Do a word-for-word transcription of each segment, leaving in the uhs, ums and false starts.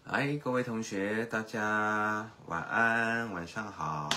嗨，各位同学，大家晚安，晚上好。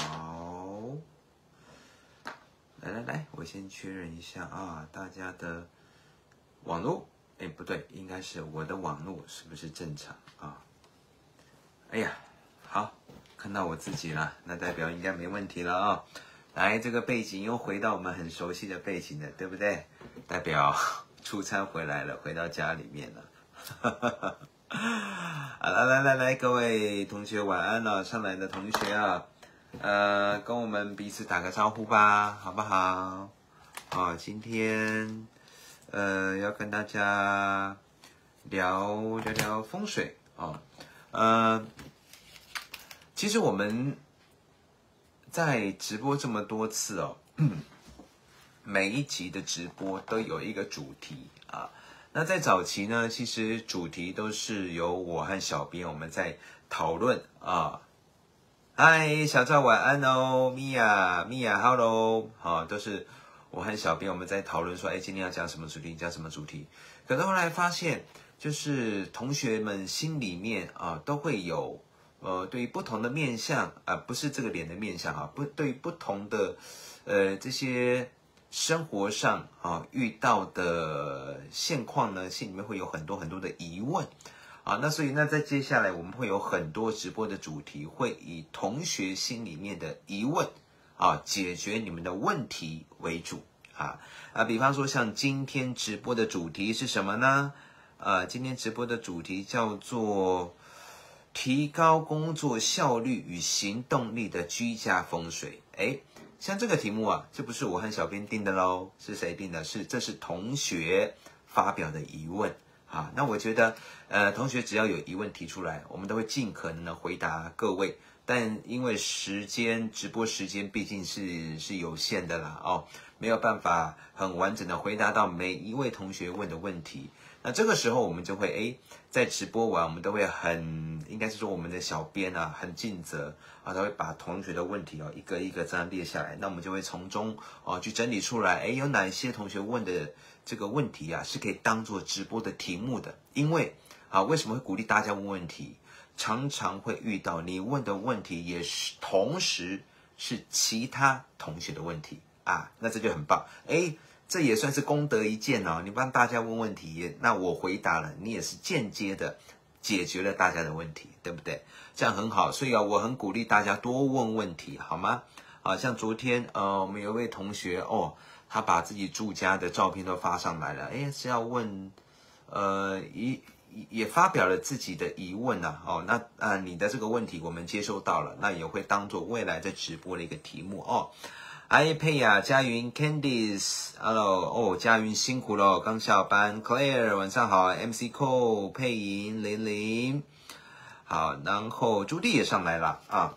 来来来，我先确认一下啊，大家的网络，哎，不对，应该是我的网络是不是正常啊？哎呀，好，看到我自己了，那代表应该没问题了啊。来，这个背景又回到我们很熟悉的背景了，对不对？代表出差回来了，回到家里面了。好了，来来来，各位同学晚安了、哦，上来的同学啊，呃，跟我们彼此打个招呼吧，好不好？啊，今天呃要跟大家聊聊聊风水啊，呃，其实我们在直播这么多次哦，每一集的直播都有一个主题啊。那在早期呢，其实主题都是由我和小编我们在讨论啊。嗨，小赵晚安哦，米娅，米娅 ，hello， 好，都是我和小编我们在讨论说，哎，今天要讲什么主题，讲什么主题。可是后来发现，就是同学们心里面啊，都会有呃，对于不同的面向啊、呃，不是这个脸的面向啊，不对于不同的呃这些。生活上啊遇到的现况呢，心里面会有很多很多的疑问啊，那所以那在接下来我们会有很多直播的主题，会以同学心里面的疑问啊，解决你们的问题为主啊啊，比方说像今天直播的主题是什么呢？呃，今天直播的主题叫做提高工作效率与行动力的居家风水，哎。像这个题目啊，这不是我和小编定的咯，是谁定的？是这是同学发表的疑问啊。那我觉得，呃，同学只要有疑问提出来，我们都会尽可能的回答各位。但因为时间直播时间毕竟是是有限的啦，哦，没有办法很完整的回答到每一位同学问的问题。那这个时候我们就会诶，在直播完我们都会很，应该是说我们的小编啊很尽责啊，他会把同学的问题哦一个一个这样列下来，那我们就会从中哦去整理出来，诶，有哪些同学问的这个问题啊是可以当做直播的题目的。因为啊，为什么会鼓励大家问问题？常常会遇到你问的问题也是同时是其他同学的问题啊，那这就很棒，诶。这也算是功德一件哦，你帮大家问问题，那我回答了，你也是间接的解决了大家的问题，对不对？这样很好，所以啊，我很鼓励大家多问问题，好吗？啊，像昨天呃，我们有一位同学哦，他把自己住家的照片都发上来了，哎，是要问，呃，也也发表了自己的疑问呐、啊，哦，那啊，你的这个问题我们接收到了，那也会当做未来在直播的一个题目哦。嗨，佩雅、佳云、Candice，Hello， 哦，佳云辛苦了，刚下班。Claire， 晚上好。M C Cole， 佩莹、玲玲，好，然后朱棣也上来了啊。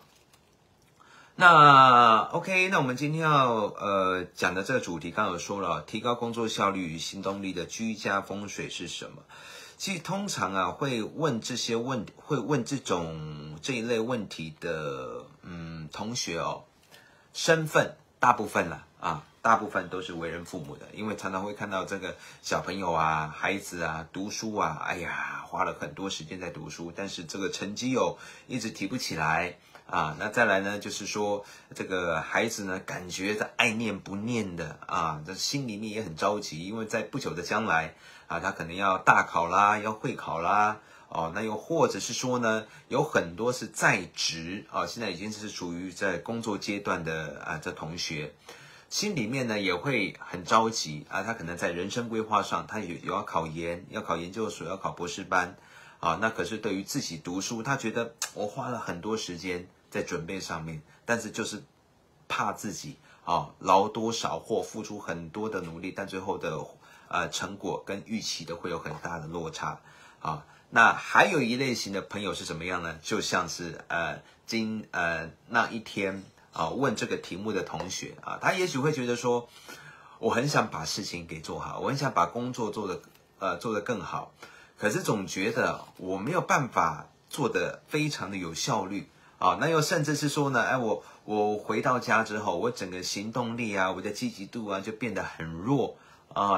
那 OK， 那我们今天要呃讲的这个主题，刚刚有说了，提高工作效率与行动力的居家风水是什么？其实通常啊，会问这些问，会问这种这一类问题的，嗯，同学哦，身份。大部分啦啊，大部分都是为人父母的，因为常常会看到这个小朋友啊、孩子啊读书啊，哎呀，花了很多时间在读书，但是这个成绩哦一直提不起来啊。那再来呢，就是说这个孩子呢，感觉在爱念不念的啊，这心里面也很着急，因为在不久的将来啊，他可能要大考啦，要会考啦。哦，那又或者是说呢，有很多是在职啊、哦，现在已经是属于在工作阶段的啊，这同学心里面呢也会很着急啊，他可能在人生规划上，他有有要考研，要考研究所，要考博士班啊，那可是对于自己读书，他觉得我花了很多时间在准备上面，但是就是怕自己啊劳多少或付出很多的努力，但最后的呃成果跟预期的会有很大的落差啊。那还有一类型的朋友是什么样呢？就像是呃今呃那一天啊问这个题目的同学啊，他也许会觉得说，我很想把事情给做好，我很想把工作做得呃做得更好，可是总觉得我没有办法做得非常的有效率啊。那又甚至是说呢，哎我我回到家之后，我整个行动力啊，我的积极度啊就变得很弱啊，就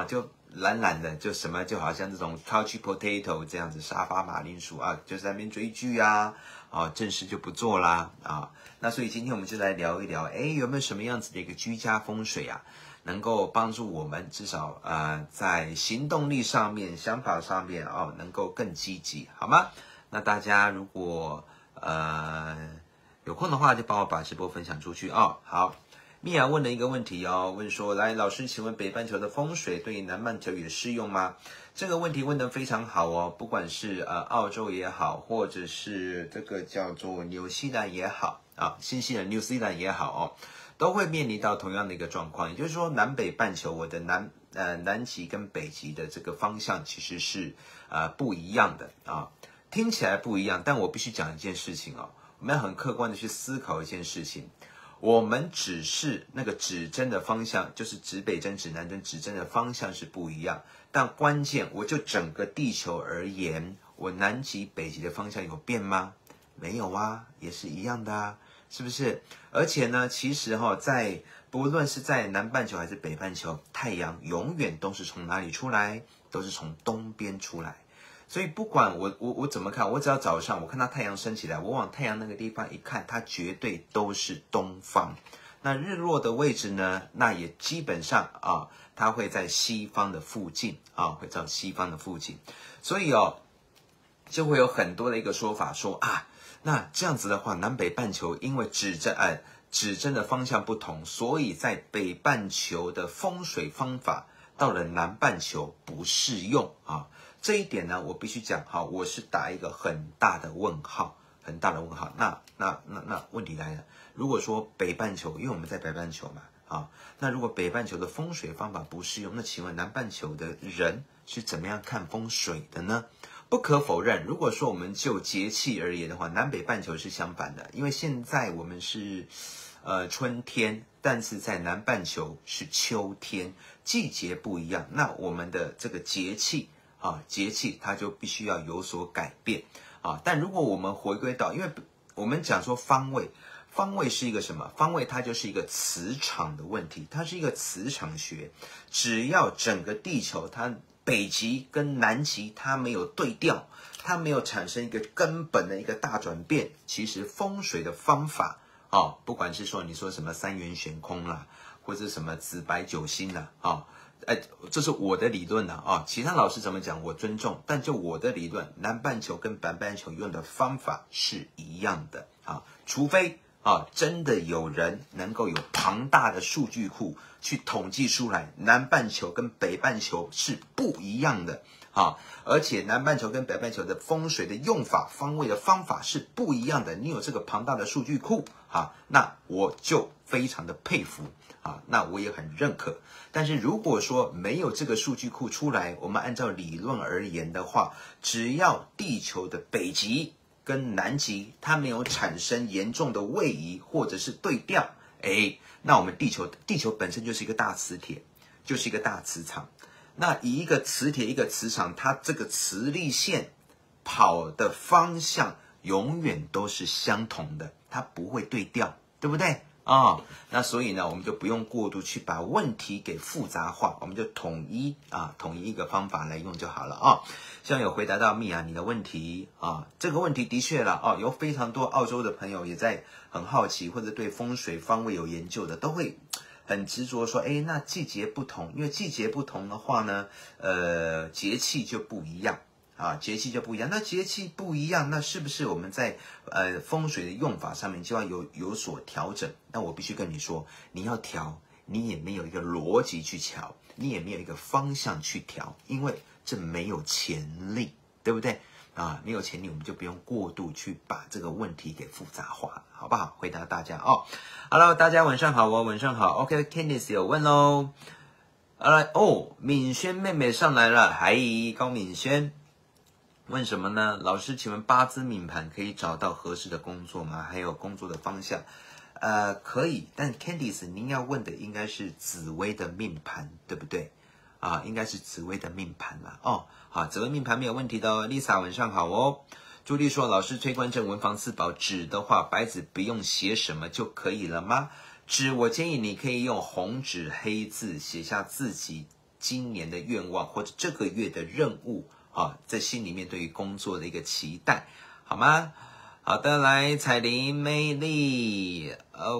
懒懒的，就什么就好像这种 couch potato 这样子，沙发马铃薯啊，就在那边追剧啊，啊，正事就不做啦啊。那所以今天我们就来聊一聊，哎，有没有什么样子的一个居家风水啊，能够帮助我们至少呃在行动力上面、想法上面哦，能够更积极，好吗？那大家如果呃有空的话，就帮我把直播分享出去哦。好。米娅问了一个问题哦，问说：来，老师，请问北半球的风水对于南半球也适用吗？这个问题问得非常好哦，不管是呃澳洲也好，或者是这个叫做纽西兰也好啊，新西兰 New Zealand 也好哦，都会面临到同样的一个状况，也就是说南北半球我的南呃南极跟北极的这个方向其实是呃不一样的啊，听起来不一样，但我必须讲一件事情哦，我们要很客观的去思考一件事情。我们只是那个指针的方向，就是指北针、指南针、指针的方向是不一样，但关键我就整个地球而言，我南极、北极的方向有变吗？没有啊，也是一样的啊，是不是？而且呢，其实哈、哦，在不论是在南半球还是北半球，太阳永远都是从哪里出来？都是从东边出来。所以不管我我我怎么看，我只要早上我看到太阳升起来，我往太阳那个地方一看，它绝对都是东方。那日落的位置呢？那也基本上啊，它会在西方的附近啊，会在西方的附近。所以哦，就会有很多的一个说法说啊，那这样子的话，南北半球因为指针呃指针的方向不同，所以在北半球的风水方法到了南半球不适用啊。这一点呢，我必须讲哈，我是打一个很大的问号，很大的问号。那那那那问题来了，如果说北半球，因为我们在北半球嘛，啊，那如果北半球的风水方法不适用，那请问南半球的人是怎么样看风水的呢？不可否认，如果说我们就节气而言的话，南北半球是相反的，因为现在我们是呃春天，但是在南半球是秋天，季节不一样，那我们的这个节气。啊，节气它就必须要有所改变啊。但如果我们回归到，因为我们讲说方位，方位是一个什么？方位它就是一个磁场的问题，它是一个磁场学。只要整个地球它北极跟南极它没有对调，它没有产生一个根本的一个大转变，其实风水的方法啊，不管是说你说什么三元悬空啦，或者什么紫白九星啦啊。哎，这是我的理论呢啊，其他老师怎么讲我尊重，但就我的理论，南半球跟北半球用的方法是一样的啊，除非啊真的有人能够有庞大的数据库去统计出来，南半球跟北半球是不一样的啊，而且南半球跟北半球的风水的用法、方位的方法是不一样的，你有这个庞大的数据库啊，那我就非常的佩服啊，那我也很认可。但是如果说没有这个数据库出来，我们按照理论而言的话，只要地球的北极跟南极它没有产生严重的位移或者是对调，哎，那我们地球地球本身就是一个大磁铁，就是一个大磁场。那以一个磁铁一个磁场，它这个磁力线跑的方向永远都是相同的，它不会对调，对不对？啊、哦，那所以呢，我们就不用过度去把问题给复杂化，我们就统一啊，统一一个方法来用就好了啊。希望有回答到米娅你的问题啊，这个问题的确了啊，有非常多澳洲的朋友也在很好奇，或者对风水方位有研究的，都会很执着说，哎，那季节不同，因为季节不同的话呢，呃，节气就不一样。啊，节气就不一样，那节气不一样，那是不是我们在呃风水的用法上面就要有有所调整？那我必须跟你说，你要调，你也没有一个逻辑去调，你也没有一个方向去调，因为这没有潜力，对不对？啊，没有潜力，我们就不用过度去把这个问题给复杂化，好不好？回答大家哦。Hello， 大家晚上好，我晚上好。OK，Candice 有问喽。好了，哦，敏轩妹妹上来了，嗨，高敏轩。问什么呢？老师，请问八字命盘可以找到合适的工作吗？还有工作的方向？呃，可以，但 Candice 您要问的应该是紫微的命盘，对不对？啊，应该是紫微的命盘啦。哦，好，紫微命盘没有问题的哦。Lisa 晚上好哦。朱莉说，老师推官正文房四宝纸的话，白纸不用写什么就可以了吗？纸我建议你可以用红纸黑字写下自己今年的愿望或者这个月的任务啊，在心里面对于工作的一个期待，好吗？好的，来彩铃魅力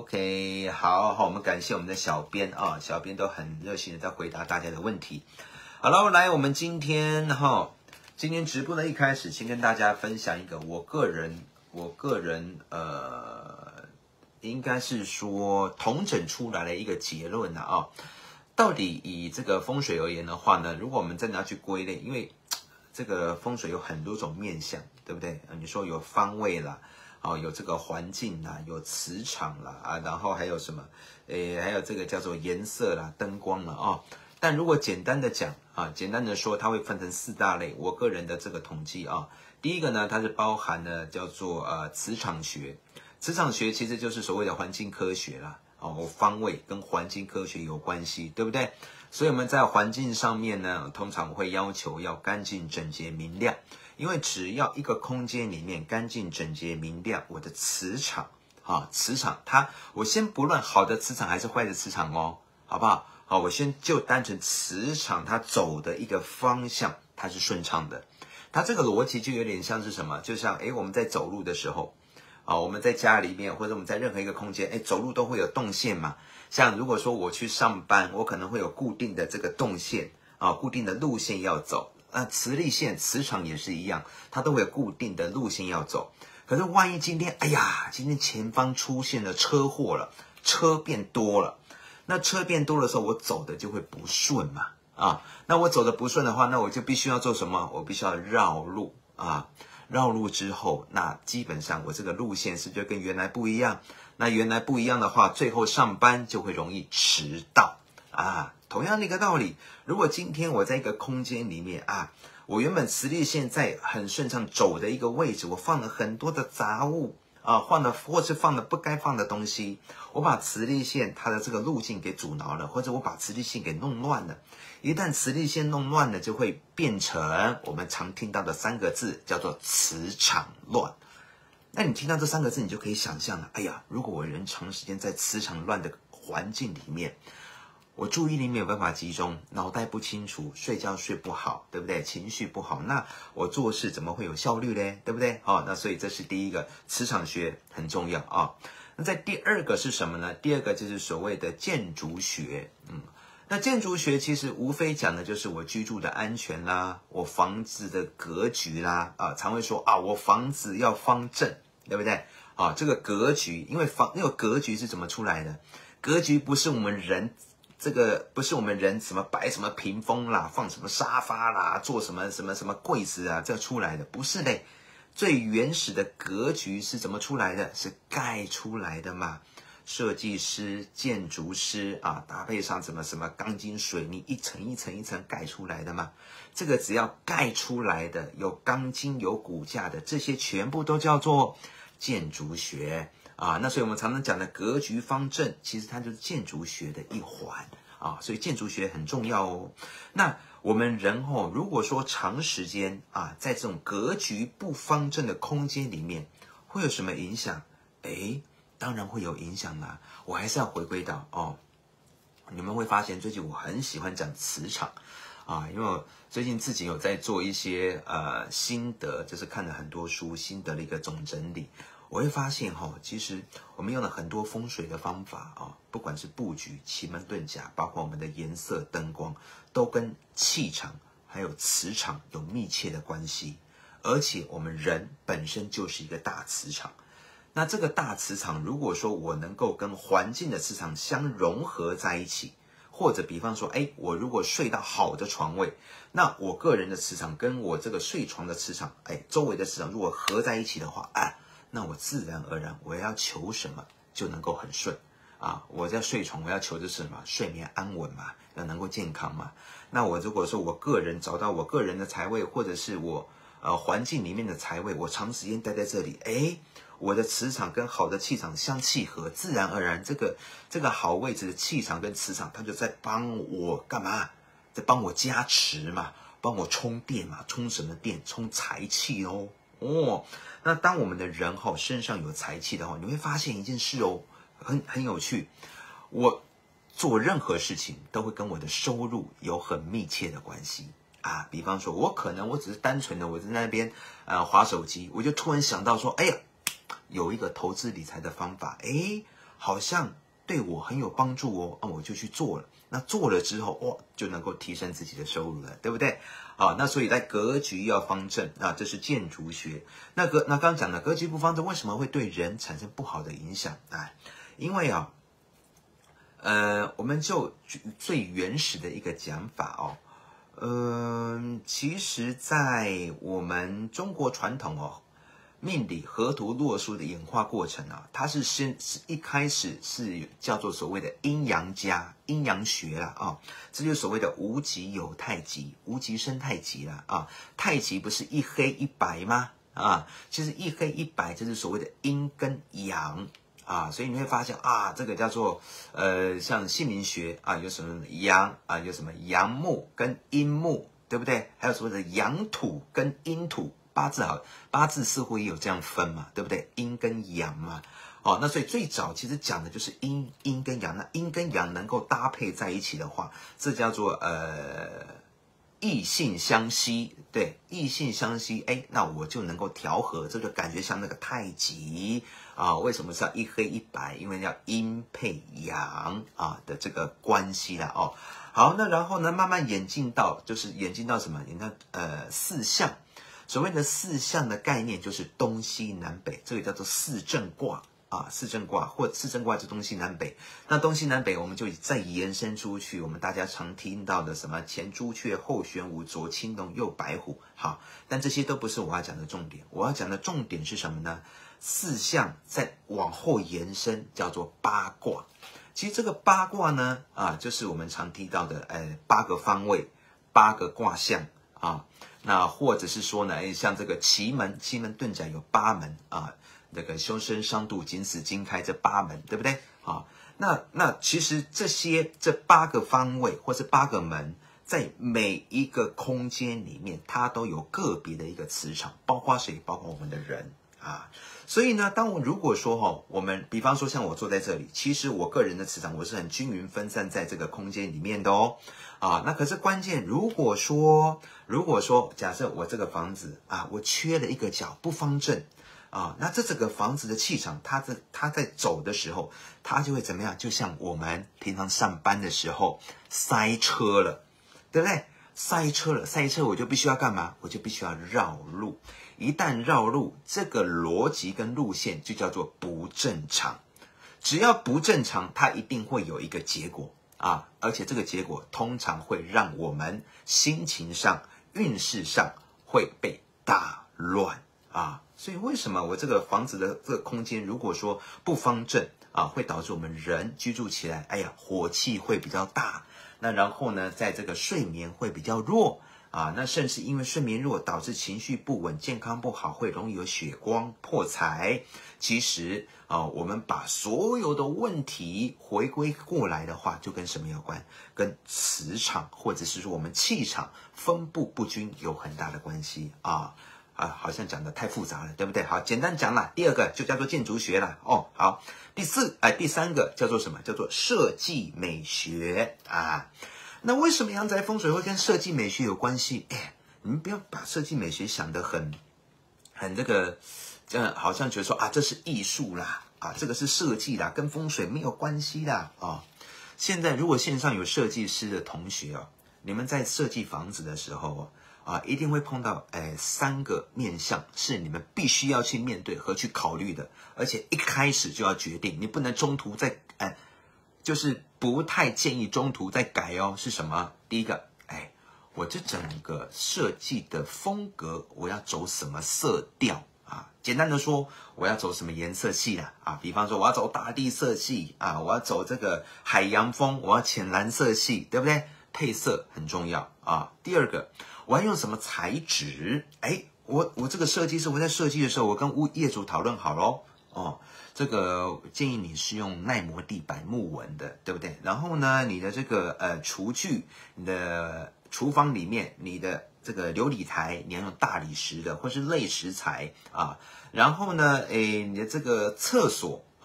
，OK， 好好，我们感谢我们的小编啊，小编都很热心的在回答大家的问题。好了，来，我们今天哈，今天直播的一开始，先跟大家分享一个我个人，我个人呃，应该是说统整出来的一个结论了啊。到底以这个风水而言的话呢，如果我们真的要去归类，因为这个风水有很多种面向，对不对？你说有方位啦，哦，有这个环境啦，有磁场啦，啊，然后还有什么？诶，还有这个叫做颜色啦、灯光啦，哦。但如果简单的讲啊，简单的说，它会分成四大类。我个人的这个统计啊，第一个呢，它是包含了叫做呃磁场学，磁场学其实就是所谓的环境科学啦。哦，方位跟环境科学有关系，对不对？所以我们在环境上面呢，通常会要求要干净、整洁、明亮，因为只要一个空间里面干净、整洁、明亮，我的磁场啊，磁场它，我先不论好的磁场还是坏的磁场哦，好不好？好，我先就单纯磁场它走的一个方向，它是顺畅的，它这个逻辑就有点像是什么？就像诶我们在走路的时候。啊，我们在家里面或者我们在任何一个空间，哎，走路都会有动线嘛。像如果说我去上班，我可能会有固定的这个动线啊，固定的路线要走。那磁力线、磁场也是一样，它都会有固定的路线要走。可是万一今天，哎呀，今天前方出现了车祸了，车变多了，那车变多的时候，我走的就会不顺嘛。啊，那我走的不顺的话，那我就必须要做什么？我必须要绕路啊。绕路之后，那基本上我这个路线是不是就跟原来不一样？那原来不一样的话，最后上班就会容易迟到啊。同样的一个道理，如果今天我在一个空间里面啊，我原本磁力线在很顺畅走的一个位置，我放了很多的杂物啊，换了或是放了不该放的东西，我把磁力线它的这个路径给阻挠了，或者我把磁力线给弄乱了。一旦磁力线弄乱了，就会变成我们常听到的三个字，叫做磁场乱。那你听到这三个字，你就可以想象了，哎呀，如果我人长时间在磁场乱的环境里面，我注意力没有办法集中，脑袋不清楚，睡觉睡不好，对不对？情绪不好，那我做事怎么会有效率呢？对不对？好，那所以这是第一个，磁场学很重要啊。那在第二个是什么呢？第二个就是所谓的建筑学，嗯。那建筑学其实无非讲的就是我居住的安全啦，我房子的格局啦，啊，常会说啊，我房子要方正，对不对？啊，这个格局，因为房那个格局是怎么出来的？格局不是我们人，这个不是我们人什么摆什么屏风啦，放什么沙发啦，做什么什么什么柜子啊，这出来的不是嘞。最原始的格局是怎么出来的？是盖出来的嘛。设计师、建筑师啊，搭配上什么什么钢筋水泥，一层一层一层盖出来的嘛。这个只要盖出来的，有钢筋有骨架的，这些全部都叫做建筑学啊。那所以我们常常讲的格局方正，其实它就是建筑学的一环啊。所以建筑学很重要哦。那我们人哦，如果说长时间啊，在这种格局不方正的空间里面，会有什么影响？诶当然会有影响啦，我还是要回归到哦，你们会发现最近我很喜欢讲磁场啊，因为我最近自己有在做一些呃心得，就是看了很多书，心得的一个总整理。我会发现哈、哦，其实我们用了很多风水的方法啊，不管是布局、奇门遁甲，包括我们的颜色、灯光，都跟气场还有磁场有密切的关系。而且我们人本身就是一个大磁场。那这个大磁场，如果说我能够跟环境的磁场相融合在一起，或者比方说，哎，我如果睡到好的床位，那我个人的磁场跟我这个睡床的磁场，哎，周围的磁场如果合在一起的话，哎，那我自然而然我要求什么就能够很顺啊！我在睡床，我要求的是什么？睡眠安稳嘛，要能够健康嘛。那我如果说我个人找到我个人的财位，或者是我呃环境里面的财位，我长时间待在这里，哎。我的磁场跟好的气场相契合，自然而然，这个这个好位置的气场跟磁场，它就在帮我干嘛？在帮我加持嘛，帮我充电嘛，充什么电？充财气哦。哦，那当我们的人哈、哦、身上有财气的话，你会发现一件事哦，很很有趣。我做任何事情都会跟我的收入有很密切的关系啊。比方说，我可能我只是单纯的我在那边呃滑手机，我就突然想到说，哎呀，有一个投资理财的方法，哎，好像对我很有帮助哦，啊，我就去做了。那做了之后，哇，就能够提升自己的收入了，对不对？啊，那所以在格局要方正啊，这是建筑学。那格那刚刚讲的格局不方正，为什么会对人产生不好的影响？哎，因为啊，呃，我们就最原始的一个讲法哦，嗯、呃，其实，在我们中国传统哦。命理河图洛书的演化过程啊，它是先是一开始是叫做所谓的阴阳家、阴阳学啦啊，这就是所谓的无极有太极，无极生太极啦啊。太极不是一黑一白吗？啊，其实一黑一白就是所谓的阴跟阳啊，所以你会发现啊，这个叫做呃，像姓名学啊，有什么阳啊，有什么阳木跟阴木，对不对？还有所谓的阳土跟阴土。八字好，八字似乎也有这样分嘛，对不对？阴跟阳嘛，哦，那所以最早其实讲的就是阴阴跟阳，那阴跟阳能够搭配在一起的话，这叫做呃异性相吸，对，异性相吸，哎，那我就能够调和，这就感觉像那个太极啊。为什么是要一黑一白？因为要阴配阳啊的这个关系啦，哦。好，那然后呢，慢慢演进到就是演进到什么？演到呃四象。所谓的四象的概念就是东西南北，这个叫做四正卦啊，四正卦或四正卦就东西南北。那东西南北我们就再延伸出去，我们大家常听到的什么前朱雀后玄武左青龙右白虎，好，但这些都不是我要讲的重点。我要讲的重点是什么呢？四象再往后延伸叫做八卦。其实这个八卦呢，啊，就是我们常提到的，呃，八个方位，八个卦象啊。那或者是说呢，像这个奇门，奇门遁甲有八门啊，这个修身伤度金死金开这八门，对不对？啊，那那其实这些这八个方位或是八个门，在每一个空间里面，它都有个别的一个磁场，包括谁？包括我们的人啊。所以呢，当我如果说哈，我们比方说像我坐在这里，其实我个人的磁场我是很均匀分散在这个空间里面的哦。啊，那可是关键，如果说，如果说，假设我这个房子啊，我缺了一个角，不方正啊，那这整个房子的气场，它在它在走的时候，它就会怎么样？就像我们平常上班的时候塞车了，对不对？塞车了，塞车我就必须要干嘛？我就必须要绕路。一旦绕路，这个逻辑跟路线就叫做不正常。只要不正常，它一定会有一个结果。啊，而且这个结果通常会让我们心情上、运势上会被打乱啊。所以为什么我这个房子的这个空间如果说不方正啊，会导致我们人居住起来，哎呀，火气会比较大。那然后呢，在这个睡眠会比较弱啊，那甚至因为睡眠弱导致情绪不稳、健康不好，会容易有血光、破财。其实啊，我们把所有的问题回归过来的话，就跟什么有关？跟磁场或者是说我们气场分布不均有很大的关系啊啊，好像讲的太复杂了，对不对？好，简单讲啦。第二个就叫做建筑学啦。哦，好，第四哎，第三个叫做什么？叫做设计美学啊。那为什么阳宅风水会跟设计美学有关系？哎，你们不要把设计美学想得很很这个。这样好像觉得说啊，这是艺术啦，啊，这个是设计啦，跟风水没有关系啦，啊。现在如果线上有设计师的同学哦，你们在设计房子的时候哦，啊，一定会碰到哎三个面向是你们必须要去面对和去考虑的，而且一开始就要决定，你不能中途再哎，就是不太建议中途再改哦。是什么？第一个，哎，我这整个设计的风格，我要走什么色调？啊，简单的说，我要走什么颜色系啦？啊，比方说我要走大地色系啊，我要走这个海洋风，我要浅蓝色系，对不对？配色很重要啊。第二个，我要用什么材质？哎，我我这个设计师，我在设计的时候，我跟屋业主讨论好咯。哦，这个建议你是用耐磨地板木纹的，对不对？然后呢，你的这个呃厨具，你的厨房里面，你的这个琉璃台你要用大理石的或是类石材啊，然后呢，诶，你的这个厕所啊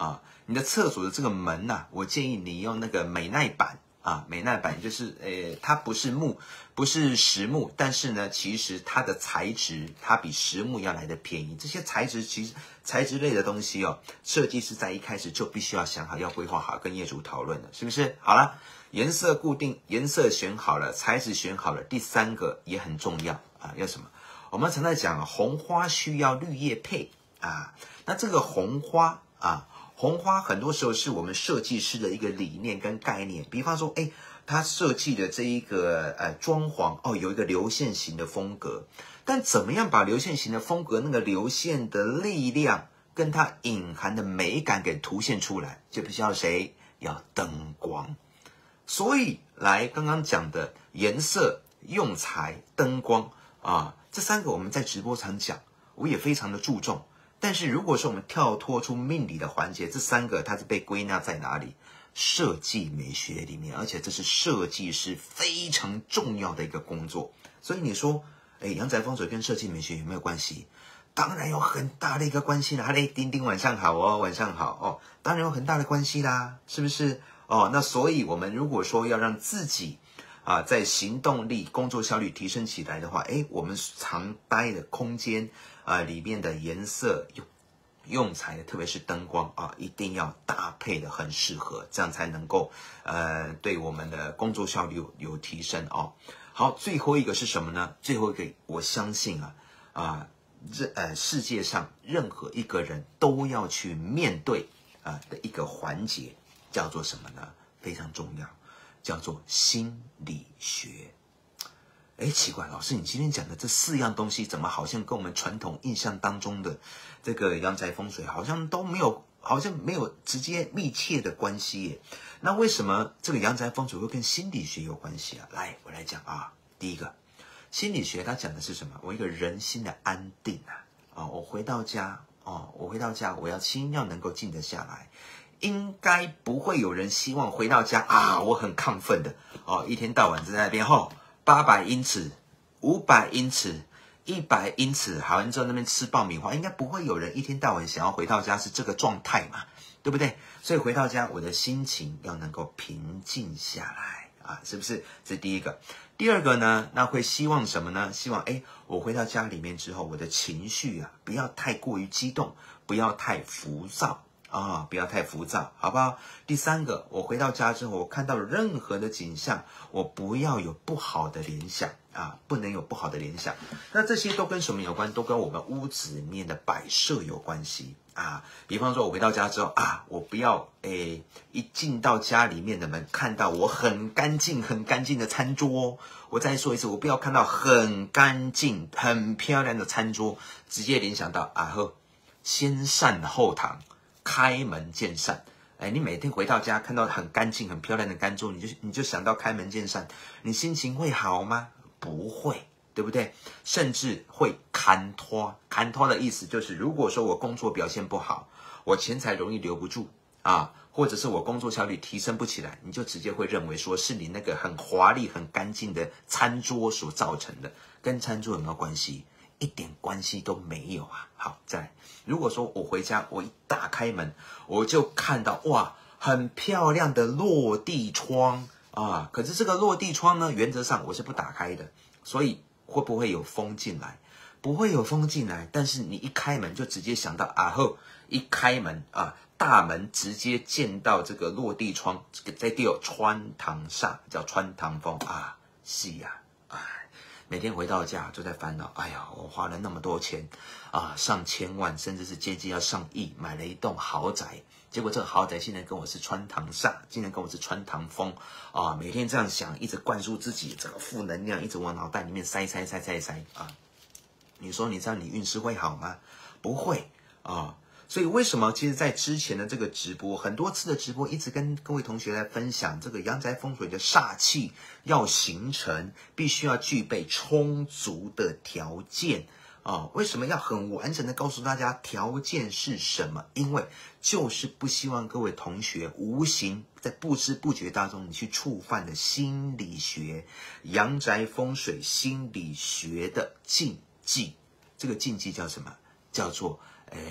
你的厕所的这个门呐、啊，我建议你用那个美耐板啊，美耐板就是呃，它不是木，不是实木，但是呢，其实它的材质它比实木要来的便宜。这些材质其实材质类的东西哦，设计师在一开始就必须要想好，要规划好，跟业主讨论的，是不是？好了，颜色固定，颜色选好了，材质选好了，第三个也很重要啊，要什么？我们常在讲红花需要绿叶配啊，那这个红花啊。红花很多时候是我们设计师的一个理念跟概念，比方说，哎，他设计的这一个呃装潢哦，有一个流线型的风格，但怎么样把流线型的风格那个流线的力量跟它隐含的美感给凸显出来，就必须要谁？要灯光。所以来刚刚讲的颜色、用材、灯光啊，这三个我们在直播常讲，我也非常的注重。但是如果说我们跳脱出命理的环节，这三个它是被归纳在哪里？设计美学里面，而且这是设计师非常重要的一个工作。所以你说，哎，阳宅风水跟设计美学有没有关系？当然有很大的一个关系啦。嘞，丁丁晚上好哦，晚上好哦，当然有很大的关系啦，是不是？哦，那所以我们如果说要让自己啊，在行动力、工作效率提升起来的话，哎，我们常待的空间啊，里面的颜色用用材，特别是灯光啊，一定要搭配的很适合，这样才能够呃对我们的工作效率有有提升哦。好，最后一个是什么呢？最后一个，我相信啊啊，这呃世界上任何一个人都要去面对啊的一个环节，叫做什么呢？非常重要。叫做心理学。哎，奇怪，老师，你今天讲的这四样东西，怎么好像跟我们传统印象当中的这个阳宅风水好像都没有，好像没有直接密切的关系耶？那为什么这个阳宅风水会跟心理学有关系啊？来，我来讲啊。第一个，心理学它讲的是什么？我一个人心的安定啊。啊，我回到家哦，我回到家，我要心要能够静得下来。应该不会有人希望回到家啊，我很亢奋的哦，一天到晚在那边吼，八百英尺、五百英尺、一百英尺，好像在那边吃爆米花，应该不会有人一天到晚想要回到家是这个状态嘛，对不对？所以回到家，我的心情要能够平静下来啊，是不是？这是第一个。第二个呢，那会希望什么呢？希望哎，我回到家里面之后，我的情绪啊，不要太过于激动，不要太浮躁。啊，不要太浮躁，好不好？第三个，我回到家之后，我看到任何的景象，我不要有不好的联想啊，不能有不好的联想。那这些都跟什么有关？都跟我们屋子里面的摆设有关系啊。比方说，我回到家之后啊，我不要诶，一进到家里面的门，看到我很干净、很干净的餐桌。我再说一次，我不要看到很干净、很漂亮的餐桌，直接联想到啊呵，先善后堂。开门见山，哎，你每天回到家看到很干净、很漂亮的餐桌，你就你就想到开门见山，你心情会好吗？不会，对不对？甚至会坎拖。坎拖的意思就是，如果说我工作表现不好，我钱财容易留不住啊，或者是我工作效率提升不起来，你就直接会认为说是你那个很华丽、很干净的餐桌所造成的，跟餐桌有没有关系？一点关系都没有啊！好，再来，如果说我回家，我一打开门，我就看到哇，很漂亮的落地窗啊！可是这个落地窗呢，原则上我是不打开的，所以会不会有风进来？不会有风进来，但是你一开门就直接想到啊后，一开门啊，大门直接见到这个落地窗，这个在第二穿堂煞，叫穿堂风啊，是呀、啊，哎。每天回到家就在烦恼，哎呀，我花了那么多钱啊，上千万，甚至是接近要上亿，买了一栋豪宅，结果这个豪宅竟然跟我是穿堂煞，竟然跟我是穿堂风啊！每天这样想，一直灌输自己这个负能量，一直往脑袋里面塞塞塞塞塞啊！你说你这样你运势会好吗？不会啊！所以为什么其实在之前的这个直播，很多次的直播一直跟各位同学来分享这个阳宅风水的煞气要形成，必须要具备充足的条件啊！为什么要很完整的告诉大家条件是什么？因为就是不希望各位同学无形在不知不觉当中你去触犯的心理学，阳宅风水心理学的禁忌。这个禁忌叫什么？叫做呃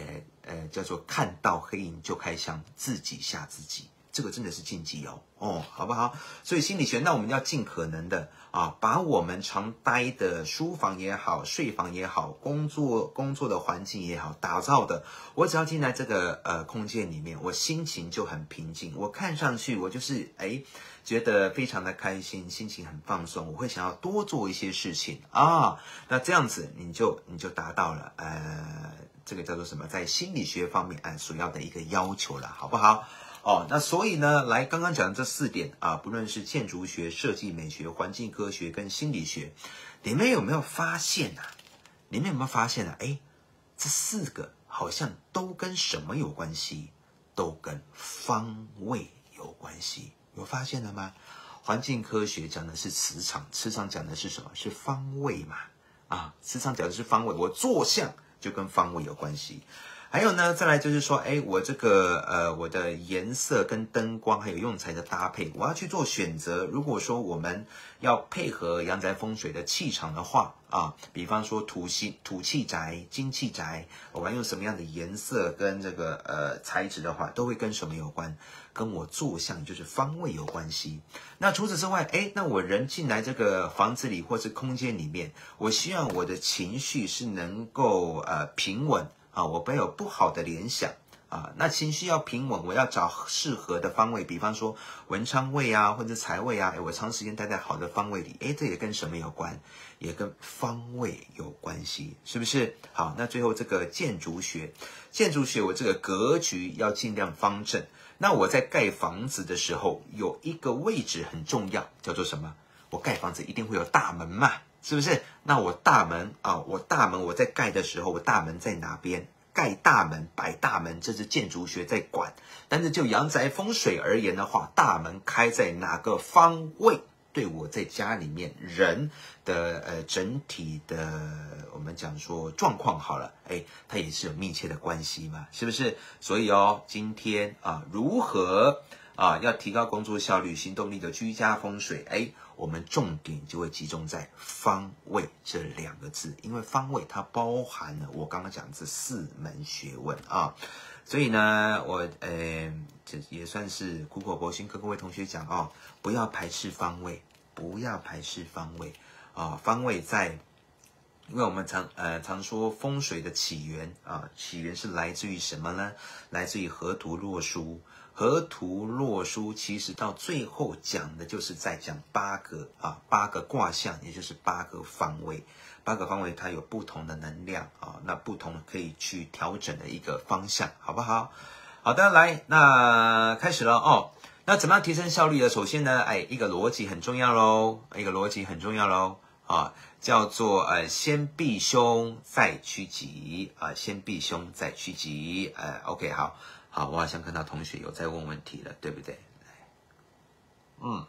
呃，叫做看到黑影就开枪，自己吓自己，这个真的是禁忌哦，哦，好不好？所以心理学，那我们要尽可能的啊，把我们常待的书房也好，睡房也好，工作工作的环境也好，打造的，我只要进来这个呃空间里面，我心情就很平静，我看上去我就是哎。觉得非常的开心，心情很放松，我会想要多做一些事情啊。那这样子你就你就达到了呃这个叫做什么，在心理学方面哎所要的一个要求了，好不好？哦，那所以呢，来刚刚讲的这四点啊，不论是建筑学、设计美学、环境科学跟心理学，你们有没有发现啊？你们有没有发现啊？哎，这四个好像都跟什么有关系？都跟方位有关系。有发现了吗？环境科学讲的是磁场，磁场讲的是什么？是方位嘛？啊，磁场讲的是方位，我坐向就跟方位有关系。还有呢，再来就是说，哎，我这个呃，我的颜色跟灯光还有用材的搭配，我要去做选择。如果说我们要配合阳宅风水的气场的话啊，比方说土气土气宅、金气宅，我要用什么样的颜色跟这个呃材质的话，都会跟什么有关？跟我坐向就是方位有关系。那除此之外，哎，那我人进来这个房子里或是空间里面，我希望我的情绪是能够呃平稳。啊，我不要有不好的联想啊，那情绪要平稳，我要找适合的方位，比方说文昌位啊，或者财位啊，我长时间待在好的方位里，诶，这也跟什么有关？也跟方位有关系，是不是？好，那最后这个建筑学，建筑学我这个格局要尽量方正。那我在盖房子的时候，有一个位置很重要，叫做什么？我盖房子一定会有大门嘛。是不是？那我大门啊，我大门我在盖的时候，我大门在哪边？盖大门、摆大门，这是建筑学在管。但是就阳宅风水而言的话，大门开在哪个方位，对我在家里面人的呃整体的我们讲说状况好了，哎，它也是有密切的关系嘛，是不是？所以哦，今天啊，如何啊要提高工作效率、行动力的居家风水，哎。我们重点就会集中在方位这两个字，因为方位它包含了我刚刚讲这四门学问啊，所以呢，我呃这也算是苦口婆心跟各位同学讲哦，不要排斥方位，不要排斥方位啊，方位在，因为我们常呃常说风水的起源啊，起源是来自于什么呢？来自于河图洛书。河图洛书其实到最后讲的就是在讲八个啊八个卦象，也就是八个方位。八个方位它有不同的能量啊，那不同可以去调整的一个方向，好不好？好的，来，那开始了哦。那怎么样提升效率呢？首先呢，哎，一个逻辑很重要喽，一个逻辑很重要喽啊，叫做呃先避凶再趋吉啊，先避凶再趋吉，呃 ，OK 好。好，我好像看到同学有在问问题了，对不对？嗯，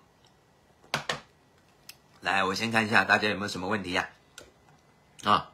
来，我先看一下大家有没有什么问题呀、啊？啊，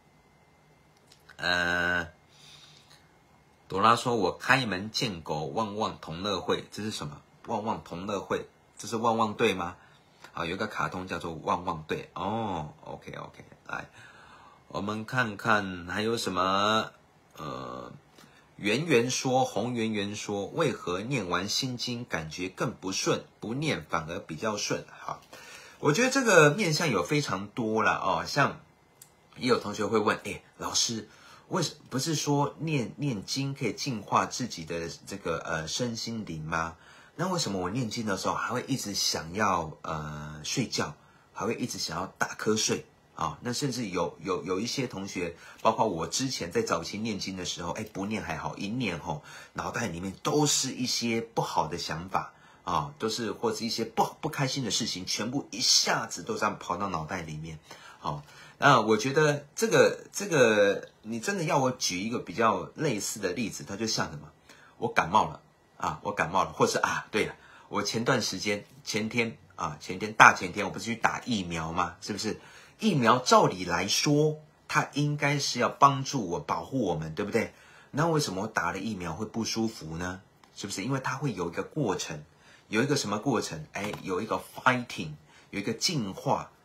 呃，朵拉说：“我开门见狗，旺旺同乐会，这是什么？旺旺同乐会，这是旺旺队吗？啊，有一个卡通叫做旺旺队哦。OK OK， 来，我们看看还有什么？呃。”圆圆说，红圆圆说，为何念完心经感觉更不顺，不念反而比较顺？好，我觉得这个面向有非常多了哦，像也有同学会问，哎，老师，为什不是说念念经可以净化自己的这个呃身心灵吗？那为什么我念经的时候还会一直想要呃睡觉，还会一直想要打瞌睡？啊，那甚至有有有一些同学，包括我之前在早期念经的时候，哎，不念还好，一念吼，脑袋里面都是一些不好的想法啊，都是或者一些不不开心的事情，全部一下子都这样跑到脑袋里面。好，那我觉得这个这个，你真的要我举一个比较类似的例子，它就像什么？我感冒了啊，我感冒了，或是啊，对了，我前段时间前天啊，前天大前天我不是去打疫苗吗？是不是？疫苗照理来说，它应该是要帮助我、保护我们，对不对？那为什么我打了疫苗会不舒服呢？是不是因为它会有一个过程，有一个什么过程？哎，有一个 fighting， 有一个进化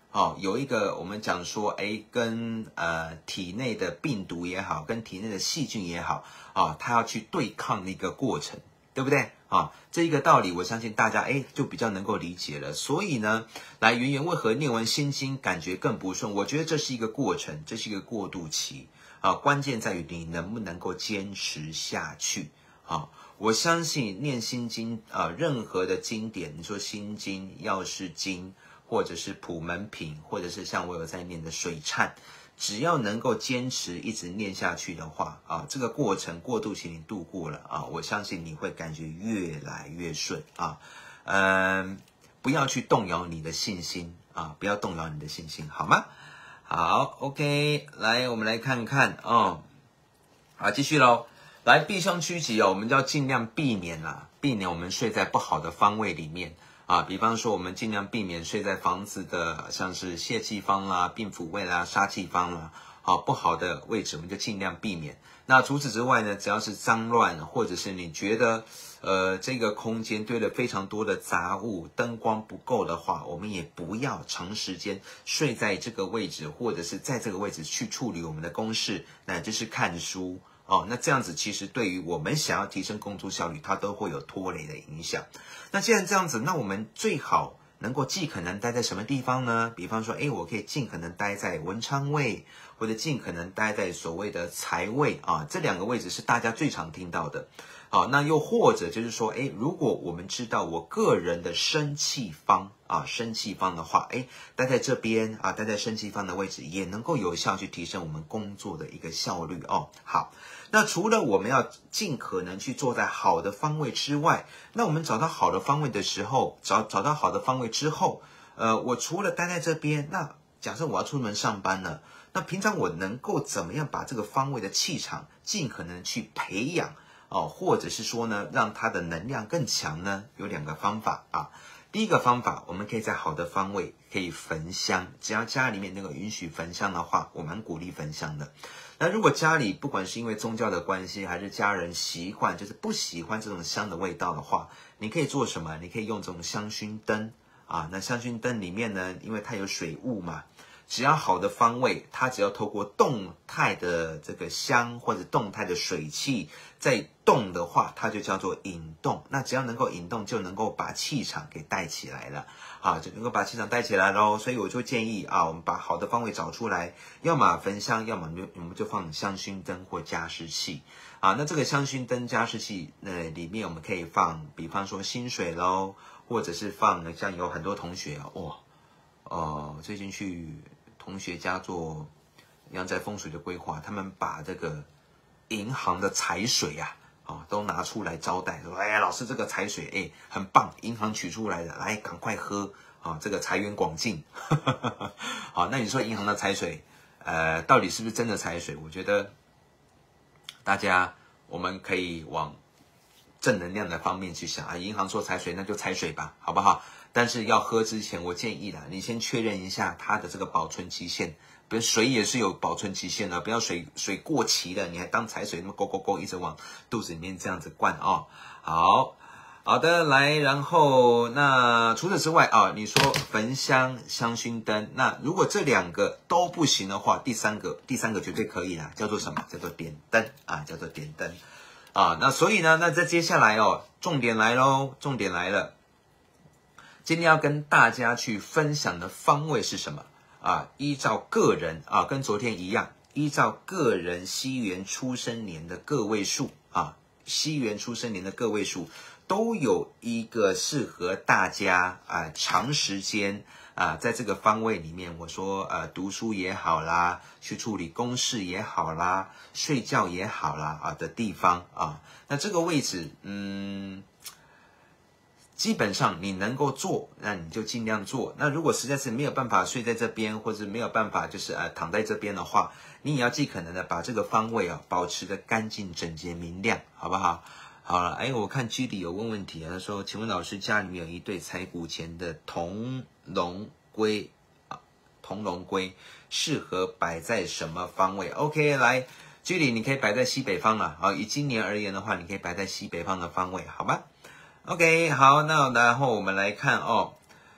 哦，有一个我们讲说，哎，跟呃体内的病毒也好，跟体内的细菌也好，啊，它要去对抗的一个过程，对不对？啊，这一个道理，我相信大家哎就比较能够理解了。所以呢，来圆圆为何念完心经感觉更不顺？我觉得这是一个过程，这是一个过渡期啊，关键在于你能不能够坚持下去啊。我相信念心经啊，任何的经典，你说心经、药师经，或者是普门品，或者是像我有在念的水忏，只要能够坚持一直念下去的话啊，这个过程过渡期你度过了啊，我相信你会感觉越来越顺啊。嗯，不要去动摇你的信心啊，不要动摇你的信心，好吗？好 ，OK， 来，我们来看看哦。好，继续喽。来，避凶趋吉哦，我们就要尽量避免啦，避免我们睡在不好的方位里面啊。比方说，我们尽量避免睡在房子的像是泄气方啦、病府位啦、杀气方啦，好不好的位置我们就尽量避免。那除此之外呢，只要是脏乱，或者是你觉得呃这个空间堆了非常多的杂物，灯光不够的话，我们也不要长时间睡在这个位置，或者是在这个位置去处理我们的公事，乃至是看书。哦，那这样子其实对于我们想要提升工作效率，它都会有拖累的影响。那既然这样子，那我们最好能够尽可能待在什么地方呢？比方说，诶，我可以尽可能待在文昌位，或者尽可能待在所谓的财位啊，这两个位置是大家最常听到的。好，那又或者就是说，诶，如果我们知道我个人的生气方啊，生气方的话，诶，待在这边啊，待在生气方的位置，也能够有效去提升我们工作的一个效率哦。好。那除了我们要尽可能去坐在好的方位之外，那我们找到好的方位的时候，找找到好的方位之后，呃，我除了待在这边，那假设我要出门上班了，那平常我能够怎么样把这个方位的气场尽可能去培养哦，或者是说呢，让它的能量更强呢？有两个方法啊。第一个方法，我们可以在好的方位可以焚香，只要家里面那个允许焚香的话，我蛮鼓励焚香的。那如果家里不管是因为宗教的关系，还是家人习惯就是不喜欢这种香的味道的话，你可以做什么？你可以用这种香薰灯啊。那香薰灯里面呢，因为它有水雾嘛，只要好的方位，它只要透过动态的这个香或者动态的水汽在动的话，它就叫做引动。那只要能够引动，就能够把气场给带起来了。啊，就能够把气场带起来咯。所以我就建议啊，我们把好的方位找出来，要么焚香，要么就我们就放香薰灯或加湿器啊。那这个香薰灯加湿器，呃，里面我们可以放，比方说薪水咯，或者是放像有很多同学啊，哇，哦、呃，最近去同学家做阳宅风水的规划，他们把这个银行的财水啊。哦，都拿出来招待，说，哎呀，老师这个财水，哎，很棒，银行取出来的，来，赶快喝，啊、哦，这个财源广进。好，那你说银行的财水，呃，到底是不是真的财水？我觉得大家我们可以往正能量的方面去想啊，银行说财水，那就财水吧，好不好？但是要喝之前，我建议啦，你先确认一下它的这个保存期限。比如水也是有保存期限的，不要水水过期了，你还当财水那么勾勾勾一直往肚子里面这样子灌哦。好好的，来，然后那除此之外啊，你说焚香、香薰灯，那如果这两个都不行的话，第三个第三个绝对可以啦，叫做什么？叫做点灯啊，叫做点灯啊。那所以呢，那在接下来哦，重点来咯，重点来了，今天要跟大家去分享的方位是什么？啊，依照个人啊，跟昨天一样，依照个人西元出生年的个位数啊，西元出生年的个位数都有一个适合大家啊长时间啊在这个方位里面，我说呃读书也好啦，去处理公事也好啦，睡觉也好啦啊的地方啊，那这个位置嗯。基本上你能够做，那你就尽量做。那如果实在是没有办法睡在这边，或者没有办法就是呃躺在这边的话，你也要尽可能的把这个方位啊保持的干净、整洁、明亮，好不好？好了，哎，我看居里有问问题啊，他说，请问老师家里面有一对财古钱的铜龙龟啊，铜龙龟适合摆在什么方位 ？OK， 来，居里你可以摆在西北方了。好，以今年而言的话，你可以摆在西北方的方位，好吗？OK， 好，那然后我们来看哦，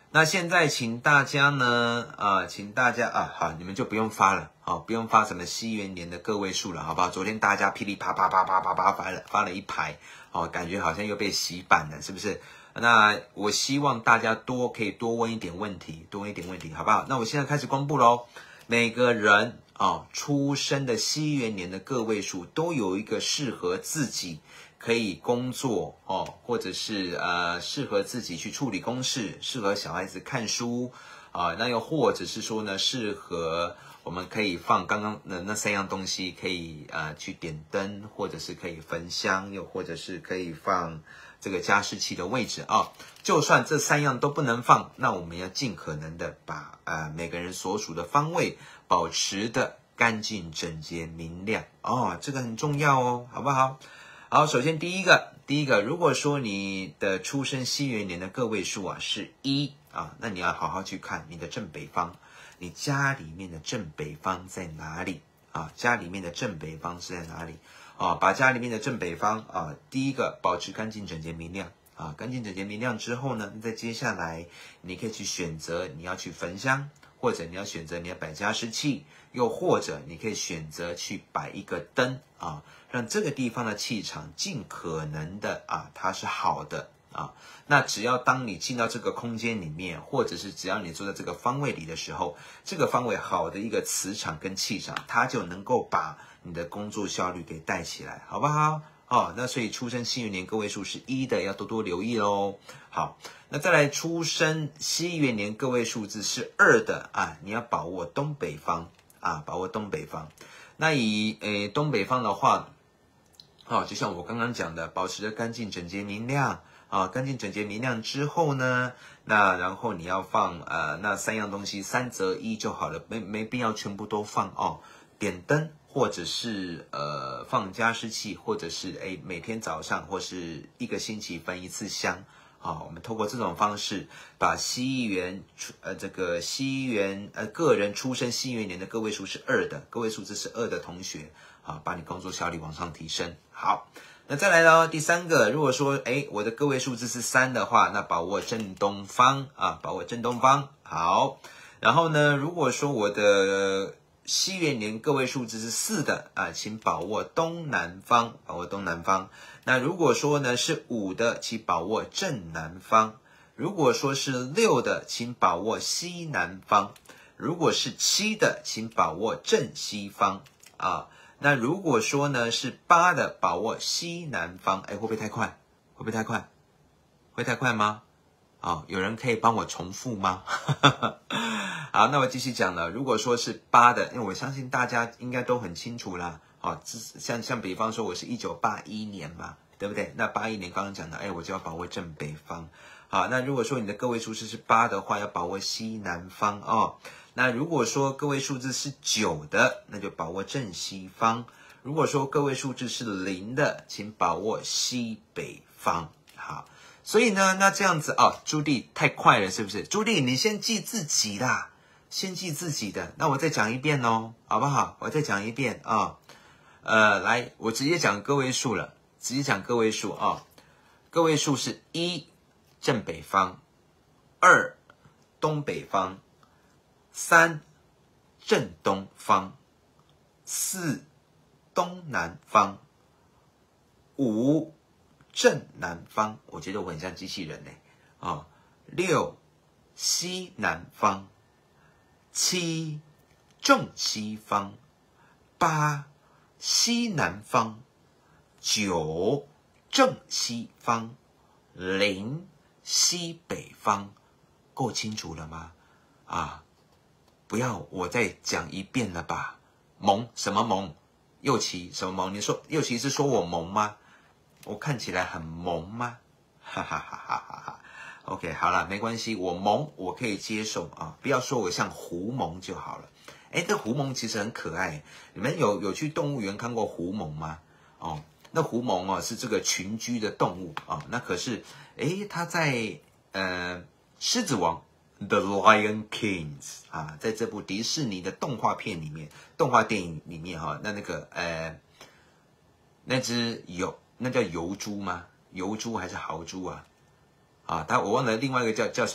那现在请大家呢，啊，请大家啊，好，你们就不用发了，好，不用发什么西元年的个位数了，好不好？昨天大家噼里啪啪啪啪啪啪发了发了一排，哦，感觉好像又被洗版了，是不是？那我希望大家多可以多问一点问题，多问一点问题，好不好？那我现在开始公布喽，每个人啊，出生的西元年的个位数都有一个适合自己。可以工作哦，或者是呃适合自己去处理公事，适合小孩子看书啊、呃，那又或者是说呢，适合我们可以放刚刚的那三样东西，可以呃去点灯，或者是可以焚香，又或者是可以放这个加湿器的位置啊、哦。就算这三样都不能放，那我们要尽可能的把呃每个人所属的方位保持的干净、整洁、明亮哦，这个很重要哦，好不好？好，首先第一个，第一个，如果说你的出生西元年的个位数啊是一啊，那你要好好去看你的正北方，你家里面的正北方在哪里啊？家里面的正北方是在哪里啊？把家里面的正北方啊，第一个保持干净、整洁、明亮啊，干净、整洁、明亮之后呢，再接下来你可以去选择你要去焚香，或者你要选择你要摆加湿器，又或者你可以选择去摆一个灯啊。让这个地方的气场尽可能的啊，它是好的啊。那只要当你进到这个空间里面，或者是只要你坐在这个方位里的时候，这个方位好的一个磁场跟气场，它就能够把你的工作效率给带起来，好不好？哦，那所以出生西元年个位数是一的，要多多留意喽。好，那再来出生西元年个位数字是二的啊，你要把握东北方啊，把握东北方。那以诶东北方的话。好，就像我刚刚讲的，保持着干净、整洁、明亮啊，干净、整洁、明亮之后呢，那然后你要放呃那三样东西，三择一就好了，没没必要全部都放哦。点灯，或者是呃放加湿器，或者是哎每天早上或是一个星期焚一次香。好，我们透过这种方式，把西元呃这个西元呃个人出生西元年的个位数是二的，个位数字是二的同学。啊，把你工作效率往上提升。好，那再来咯，第三个，如果说，哎，我的个位数字是三的话，那把握正东方啊，把握正东方。好，然后呢，如果说我的西元年个位数字是四的啊，请把握东南方，把握东南方。那如果说呢是五的，请把握正南方。如果说是六的，请把握西南方。如果是七的，请把握正西方啊。那如果说呢是八的，把握西南方，哎，会不会太快？会不会太快？会太快吗？哦，有人可以帮我重复吗？好，那我继续讲了。如果说是八的，因为我相信大家应该都很清楚啦。哦，像像比方说我是一九八一年嘛，对不对？那八一年刚刚讲的，哎，我就要把握正北方。好，那如果说你的个位数字是八的话，要把握西南方哦。那如果说个位数字是九的，那就把握正西方。如果说个位数字是零的，请把握西北方。好，所以呢，那这样子哦，朱棣太快了，是不是？朱棣，你先记自己啦，先记自己的。那我再讲一遍哦，好不好？我再讲一遍啊、哦。呃，来，我直接讲个位数了，直接讲个位数啊、哦。个位数是一正北方，二东北方。三正东方，四东南方，五正南方，我觉得我很像机器人呢。哦，六西南方，七正西方，八西南方，九正西方，零西北方，够清楚了吗？啊！不要我再讲一遍了吧？萌什么萌？右奇什么萌？你说右奇是说我萌吗？我看起来很萌吗？哈哈哈哈哈哈。OK， 好了，没关系，我萌我可以接受啊，不要说我像狐獴就好了。哎，这狐獴其实很可爱。你们有有去动物园看过狐獴吗？哦，那狐獴哦是这个群居的动物啊、哦，那可是哎它在呃狮子王。The Lion Kings 啊，在这部迪士尼的动画片里面，动画电影里面哈、哦，那那个呃，那只油那叫油猪吗？油猪还是豪猪啊？啊，它我忘了另外一个叫叫什么